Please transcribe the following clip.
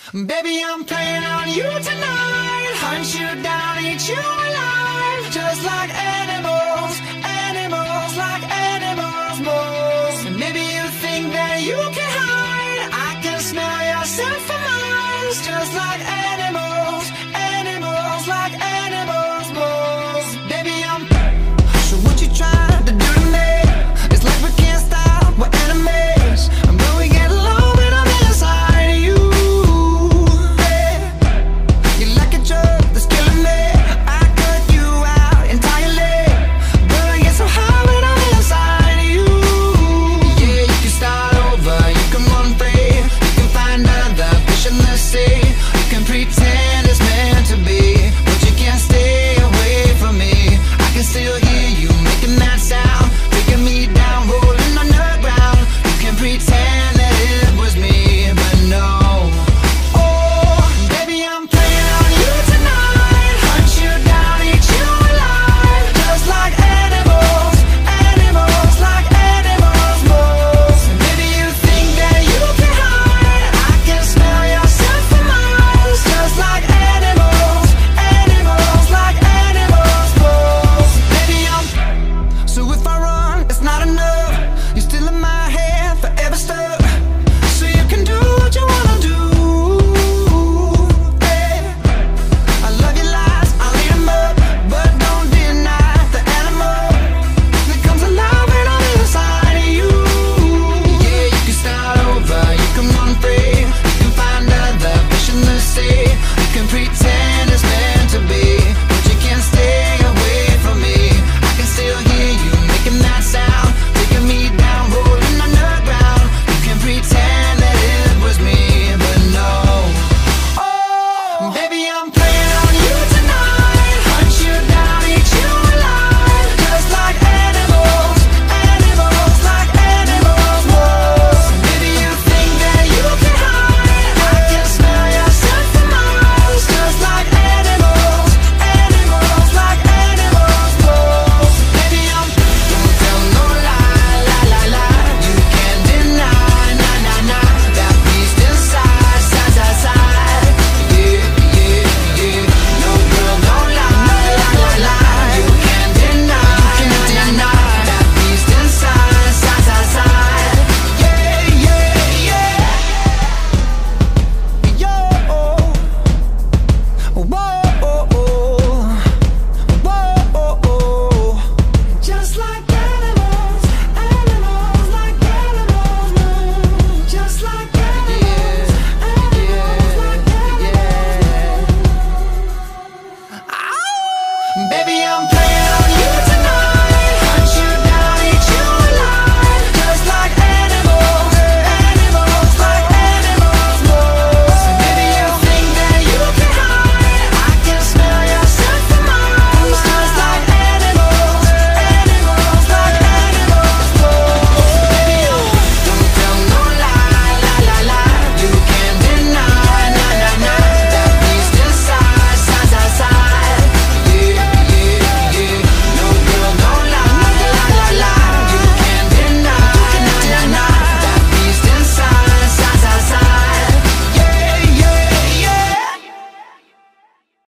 Baby, I'm playing on you tonight. Hunt you down, eat you alive. Just like animals, animals, like animals, moles. And maybe you think that you can hide. I can smell your scent for miles. Just like animals, animals, like animals, moles. Baby, I'm so what you trying to do to me? It's like we can't stop, we're enemies. And when we get low, when I'm inside you, yeah. You like a drug that's killing me. I cut you out entirely, but I get so high when I'm inside you. Yeah, you can start over, you can run free, you can find other fish in the sea.